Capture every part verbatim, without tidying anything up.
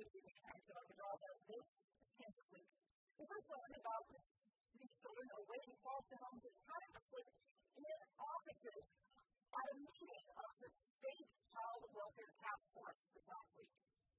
to be the character of the draws out this scientific. The first one about this, these children are waiting foster homes and practicing in offices at a meeting of the State Child Welfare Task Force this last week.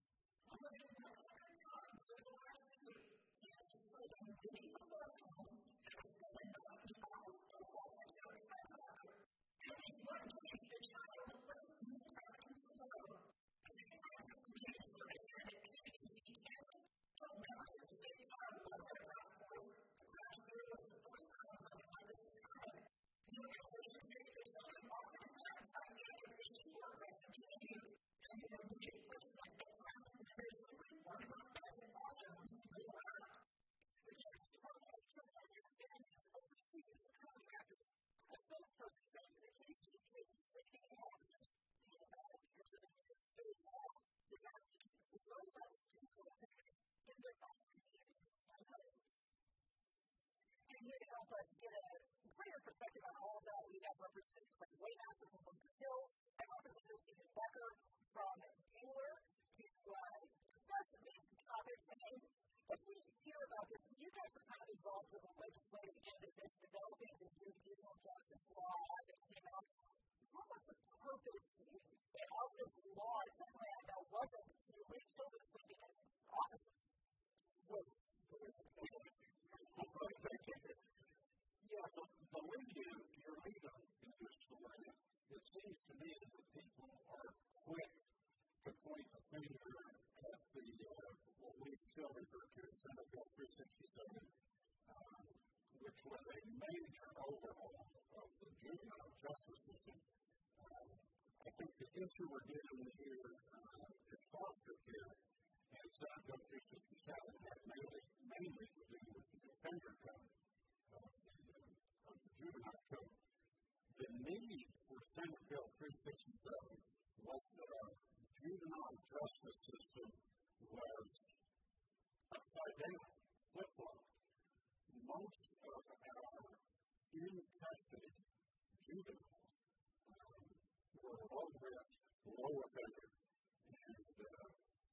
Us get a greater perspective on all that. We have representatives like Wayne Astor from Bunker Hill and Representative Stephen Becker from Baylor to uh, discuss these topics. And as we hear about this, you guys are kind of involved with the legislative end of this, developing the new juvenile justice law as it came out. What was the purpose of this law in some way that wasn't to reach children living in offices? Well, yeah, the, the way you, you're leading in this story, it seems to me that people are quick to point the finger at the, uh, what we still refer to as Senate Bill three sixty-seven, um, which was a major overhaul of the juvenile justice system. Um, I think the issue we're dealing with here uh, is foster care, and Senate Bill three sixty-seven had mainly, mainly to do with the offender code. Juvenile code. The need for Senate Bill three sixty-seven was that our juvenile justice system was upside down, flip-flopped. Most of our in-custody juveniles um, were low-risk, low-offender, and uh,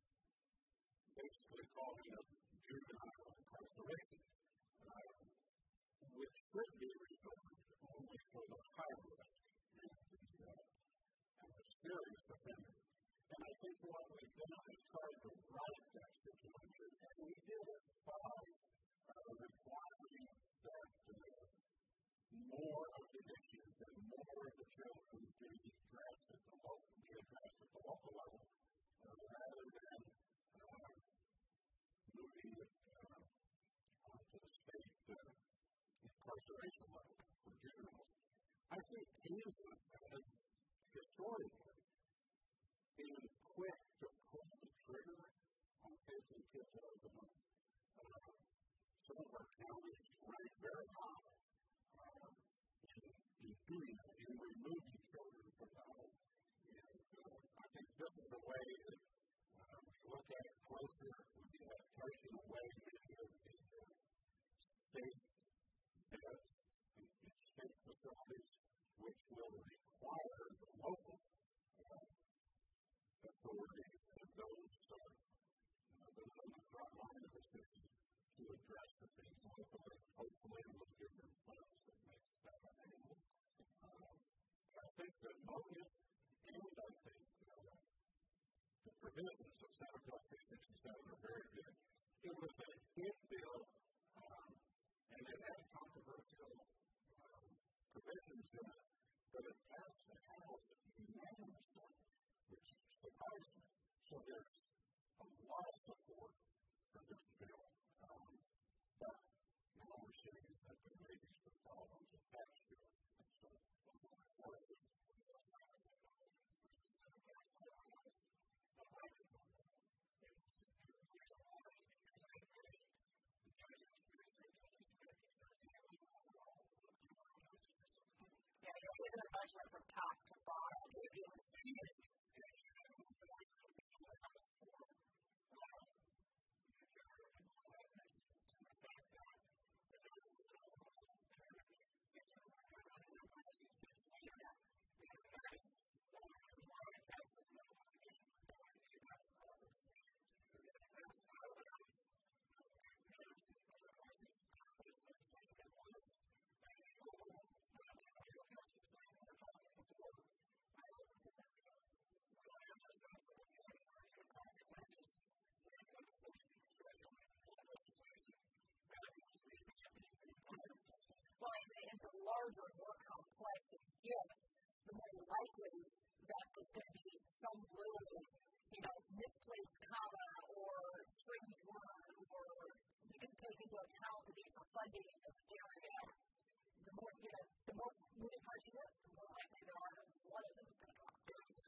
basically calling it juvenile incarceration. Uh, which should be restored only for the high risk and the, uh, and the serious offender. And I think what we've done is tried to right that situation, and we did it by uh, requiring that uh, more of the issues and more of the children be addressed at the local, be addressed at the local level, uh, rather than uh, moving it uh, onto the state uh, incarceration level for juveniles. I think Kansas has historically been quick to pull the trigger on taking kids out of the home. Uh, some of our counties rank very high uh, in, in doing that, in removing children from the home. And uh, I think this is the way that uh, we look at it closer. We have taken away many of the uh, state beds and state facilities, which will require the local uh, authorities and those, uh, uh, those on the front line of the city to address the things locally, hopefully with different funds that makes that available. Uh, I think the motive and I think uh, the provisions of Senate Bill three sixty-seven are very good. It was a big bill, um, and it had controversial um, provisions in it, but it passed the House unanimously, which surprised me. So there's a lot of support for this bill. Um, but now we're seeing that there may be some problems attached to it. So, yeah, you're given a budget from top to bottom. larger and more complex it gets, the more likely that there's going to be some little, you know, misplaced comma or strange word or you didn't take into account the need for funding in this area. The more, you know, the more moving parts you get, the more likely there are one of them is going to come.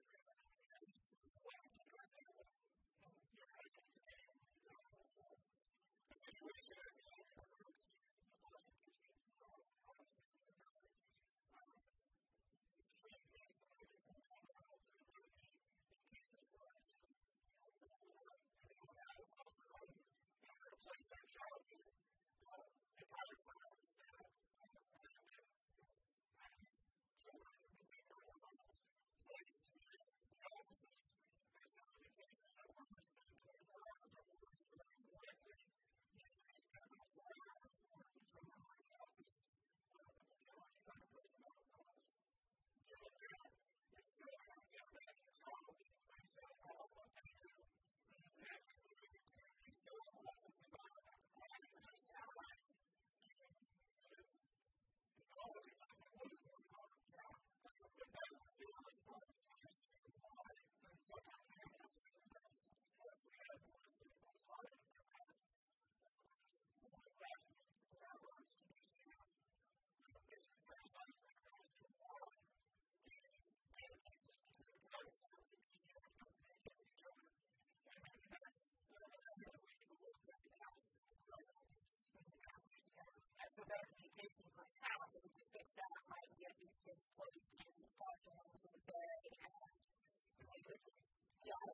So that communication per house, if we could fix that, might get these kids placed in foster homes in the Bay and yeah.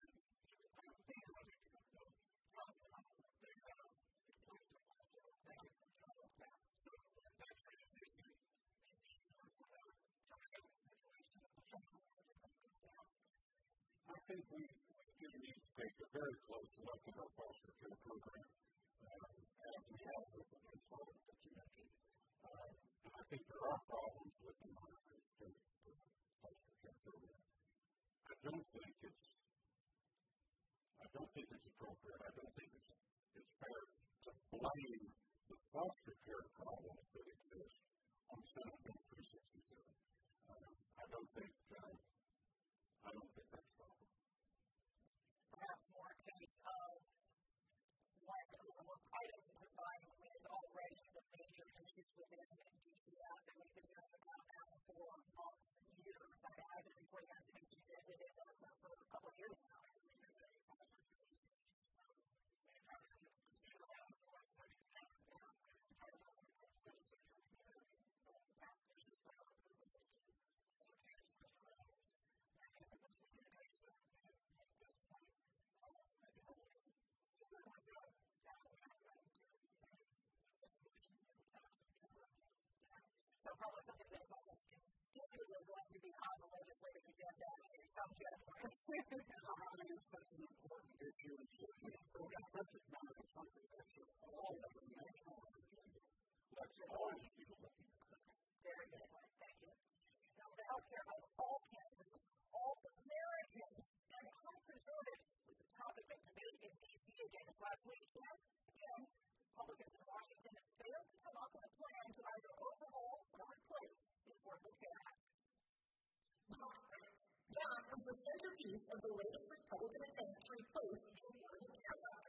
I think we do need to take a very close look at our foster care program. Um, as we have with the employment that you mentioned. Uh, and I think there are problems with the monitoring state foster care program. I don't think it's, I don't think it's appropriate. I don't think it's, it's fair to blame the foster care problems that exist on Senate Bill three sixty-seven. Uh, I don't think, uh, I don't think that's a problem. Perhaps more a case of one item combined with already the major issues within D C F that we've been hearing about now for months, years. I mean, I've been reporting on some issues that have been there for a couple of years now. So probably something that's almost continually going to be on the legislative agenda in some January. That's an important issue. We've got budget now that's controversial. All of us national let's always be looking at that. Very good. Thank you. Now, the healthcare of all Kansans, all Americans, and unpreserved was the topic of debate in D C again this last week. And again, Republicans in Washington failed to come up with a plan to either overhaul or replace the Affordable Care Act. That was the centerpiece of the latest Republican attempt to replace the Affordable Care Act.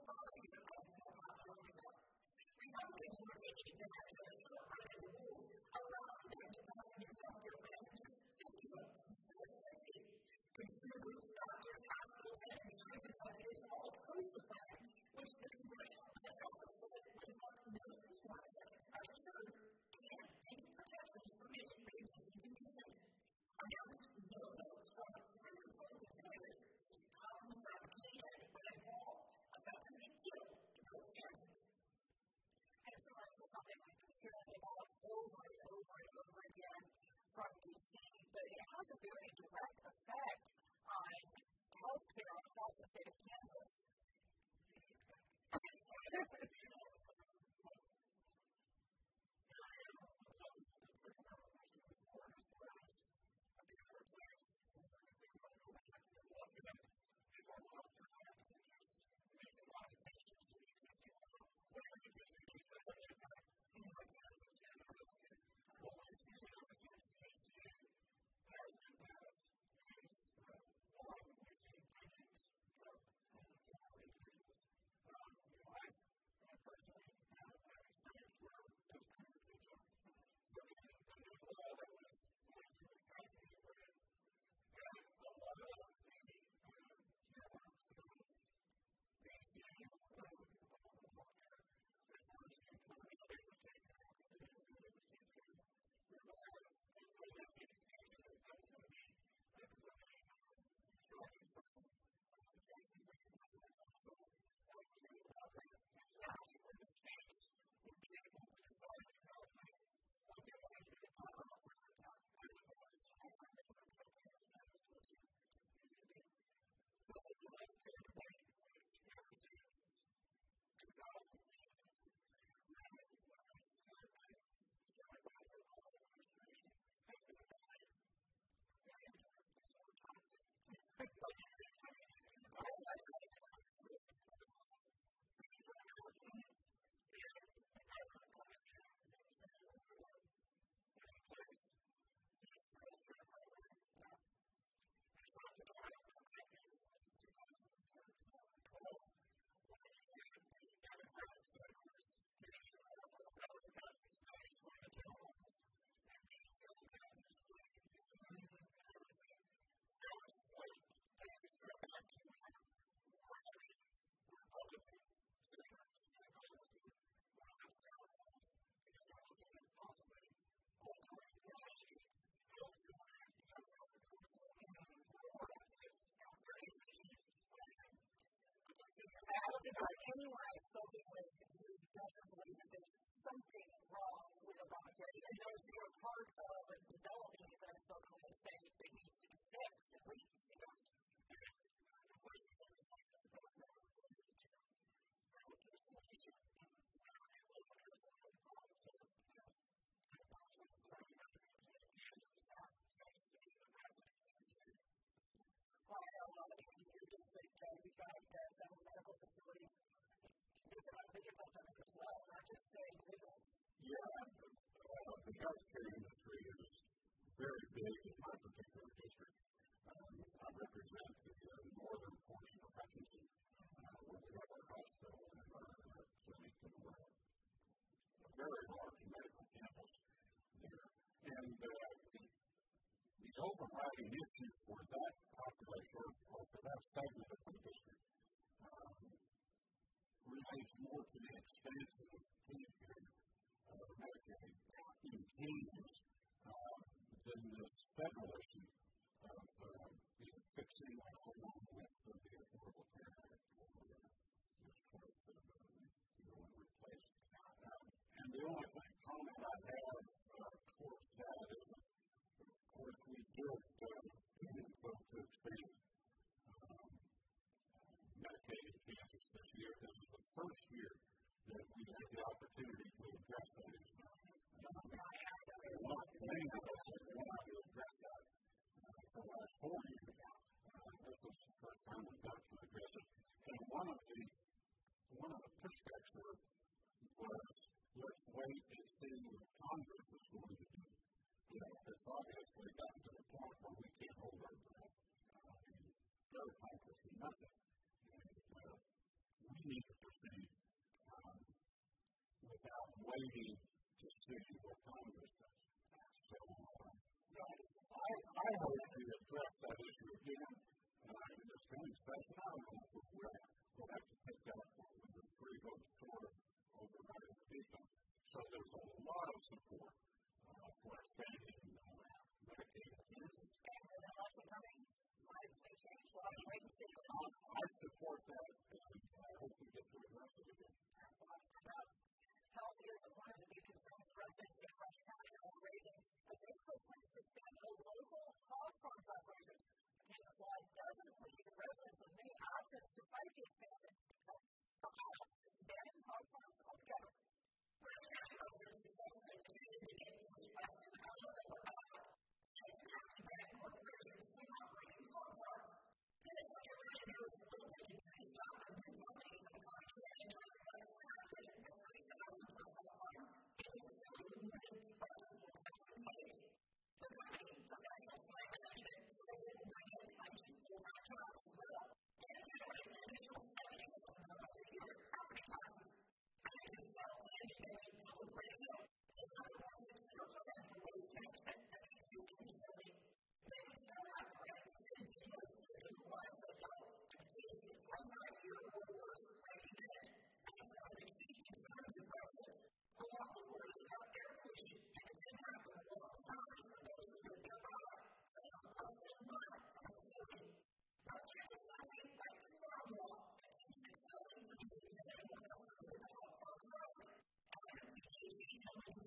Republicans were taking advantage of the higher rules, allowing them to pass new healthcare plans just fifty votes instead of fifty. Consumer groups, doctors, hospitals, and insurance executives all opposed the plan, which the Congressional Budget Office said would have no requirement of insured and any protections for many pre-existing conditions. Announced no votes from three Republican senators, Tom Sarkey and Brad Paul, effectively killed the both chances. And it's also something we've been hearing about over and over and over again from D C, but it has a very direct effect on health care across the state of Kansas. Well, anyone I've spoken with who doesn't believe that there's something wrong with Obamacare, and those who are part of developing it that I've spoken with say it needs to be fixed at least. We've got uh, several medical facilities. There's a big impact on it as well, not just uh, individuals. Yeah, uh, the healthcare industry is very big in my particular district. Um, I represent the uh, northern portion of Hutchinson, uh, where we have our hospital and our, our clinic and we're a very large medical campus there. And uh, the overriding issue for that population, or for that segment of the district, um, relates more to the expansion of Medicaid, uh, Medicaid in Kansas um, than the federal issue of uh, you know, fixing that along with uh, the Affordable Care Act or uh, this choice of uh, you know, replace. Um, and the only thing, comment I have uh, towards that is, of course, we did uh, vote to expand um, Medicaid in Kansas this year. This is the first year that we had the opportunity to address that issue. Um, one, many of us have wanted to address that uh, for the last four years. Uh, this was the first time we got to address it. And one of the one of the pushbacks were, was let's wait and see what Congress is going to do. You know, it's obviously gotten to the point where we can't hold our breath. They're accomplishing nothing. And uh, we need to proceed um, without waiting to see what Congress does. So uh, I, I hope we address that issue again uh, in this coming session. I don't know if we will. We'll have to pick up with the three votes short over by the people. So there's a lot of support uh, for expanding uh, Medicaid in Kansas. And the election coming, lives may change. We'll have to wait and see. I support that, and I hope we get to address it again. Health is one of the big concerns residents in Rush County are raising as they propose plans to expand the local hog farms operations. Kansas law doesn't leave residents with many options to fight the expansion, except for banning hog farms altogether. Thank you.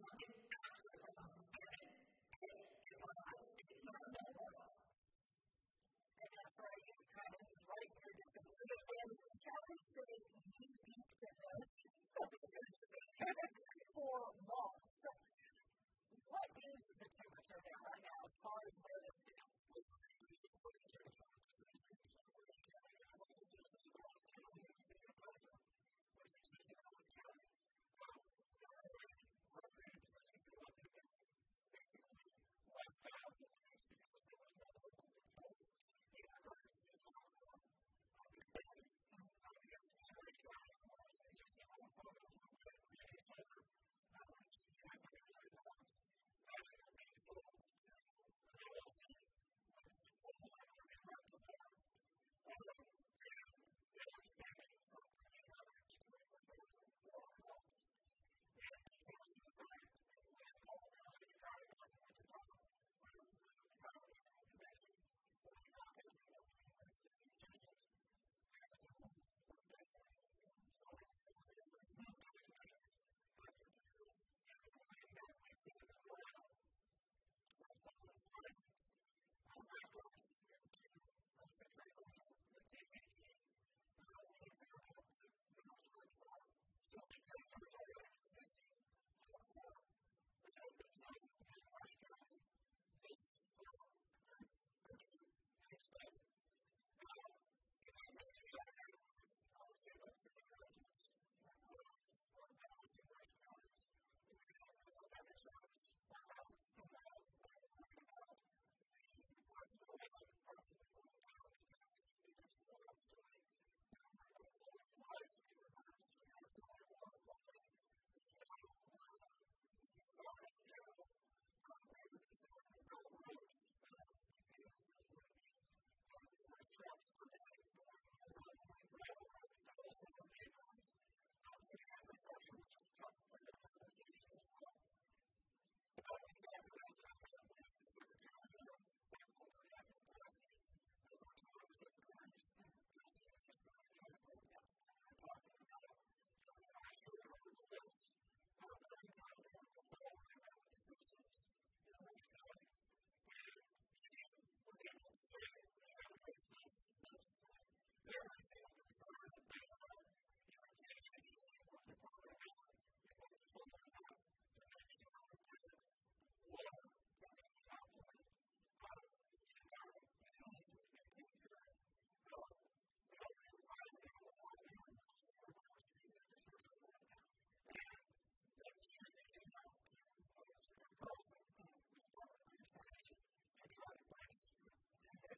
per day going on railroad, those single patrons, um, for the infrastructure, which is probably the conversation as well. But we have a great time with the Secretary of Medical and Capacity, and we're talking to secretaries, and we'll see if this really tries to work out. We're talking about, you know, I'm sure there are bills, uh, but I'm not going to go forward about the citizens in Orange County. And she was able to say, we have a business that's very single concern about, you know, getting anything what the program is going to focus on to make sure that water that we can calculate out of the environment and health is being taken care of. Um, they don't really provide any more water than our consumer university that deserves it right now. And that's just reaching out to uh, Secretary Carlson uh, with the Department of Transportation and trying to bring us to it.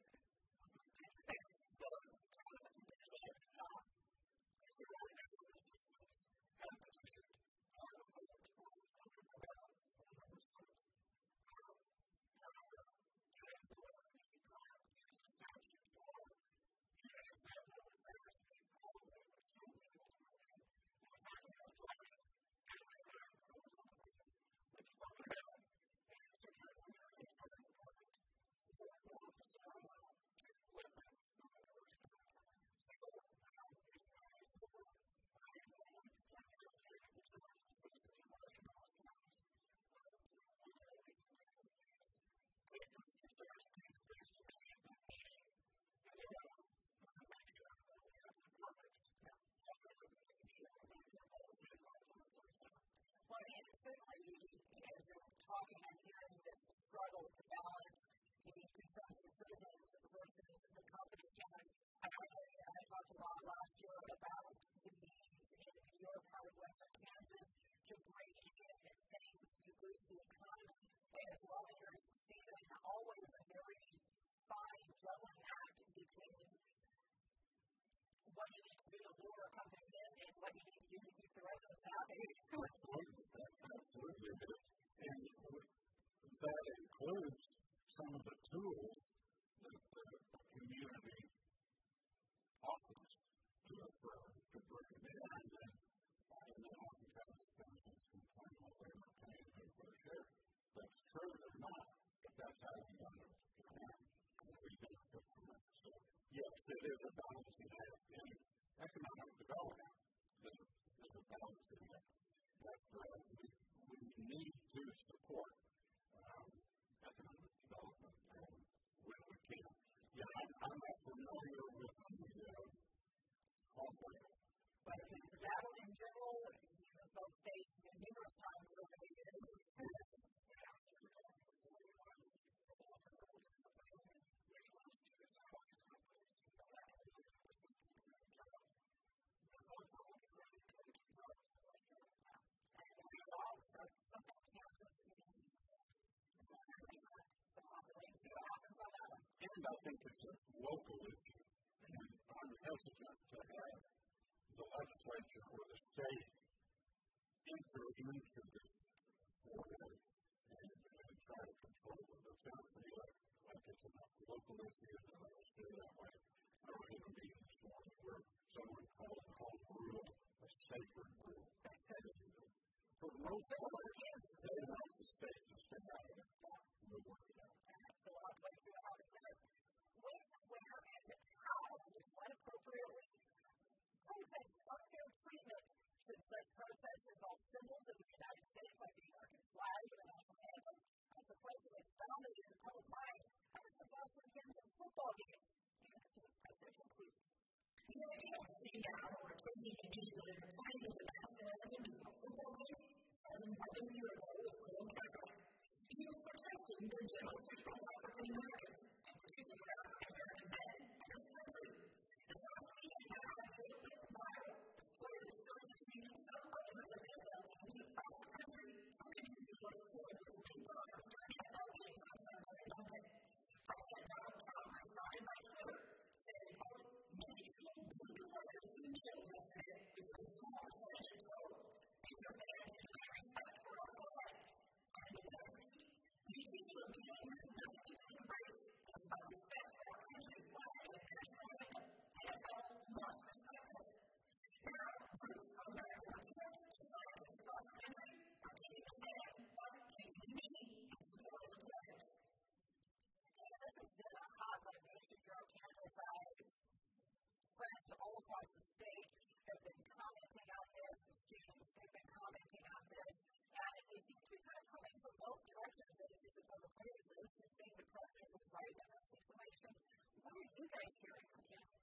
So, trying to do this at every time. Is there already medical systems have petitioned uh, the public department under the ballot on number six. Um, however, getting the letter of the current statute for getting that level of embarrassment probably was so difficult to review. And the fact that I was driving and I heard I was on the road, let's talk about and Secretary of the Air Force Department for the officer allowed to let them know that there was a problem. So, um, it's very for I am the one administrative observer of the citizens of Western North Counties. Uh, you know, one way we can do is take those concerns and express to me at that meeting and then uh, make sure that we have the department that are making sure that their policy is going to work out. Well, and certainly, as you're talking and hearing this struggle to balance the concerns of the citizens versus the company, and I know I talked a lot last year about the needs in your part of Western Kansas to bring in things to boost the economy, as well as you're succeeding always a very fine juggling act between what you need to do to lure a company in and what you need to do to keep the residents happy. Absolutely. Absolutely. And that includes some of the tools that the community offers to a firm to bring it in. And then, and then oftentimes citizens complain that they're not paying their fair share. That's true or not, but that's how you want to get around and we benefit from it. So, yes, it is a balancing act. And economic development is, is a balancing act. But uh, we, we need to support um, economic development um, when we can. Yeah, I'm, I'm not familiar with the uh, hardware. But that in general, you have both faced numerous times over the years. Sometimes Kansas is not very much. So I'll have to wait and see what happens on that one. And I think it's a local issue. And I'm hesitant to have the legislature or the state enter into this forward and, and try to control it. It sounds to me like, like it's a local issue and I'll stay that way. I don't even mean this one where someone calls a home rule a sacred rule. For the most part, they want the state to stay out of it. We'll work it out. So I'll have to wait and see what happens there. When, where, and how does one appropriately protest unfair treatment should such protests involve symbols of the United States like the American flag and the national anthem? That's a question that's dominated the public mind ever since last weekend's football games. And presidential tweets. You know, you don't see now or taking a need to define the national anthem in a football game. And I think you're a little bit he was protesting the genocide of African Americans, in particular African American men, in this country. And last week, he had a statement by his players still receiving some others of the N F L teams across the country, talking to the Georgia Florida to be done during N F L games on Sunday and Monday. President Donald Trump responded by Twitter, saying, quote, many people believe the players who killed yesterday is a small financial total. These are very respect for our you guys hearing from Kansas?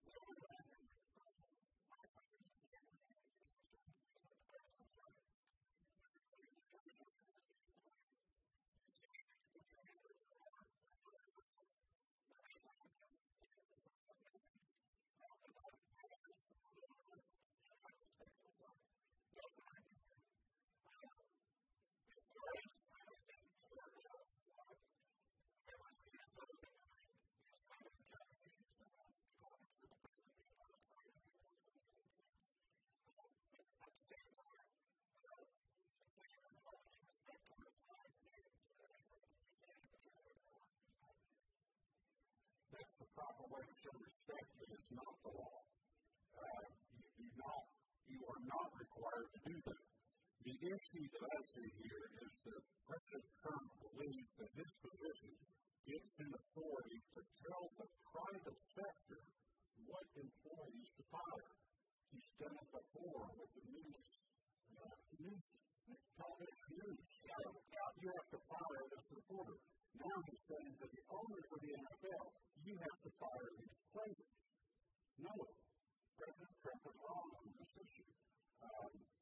That's the proper way to show respect. It is not the law. Uh, you, do not, you are not required to do that. The issue that I see here is that President Trump believes that his position gives him authority to tell the private sector what employees to fire. He's done it before with the news. Uh, news, television news. Uh, you have to fire this reporter. Now he's saying to the owners of the N F L, you have to fire these players. No, President Trump is wrong on this issue. Um,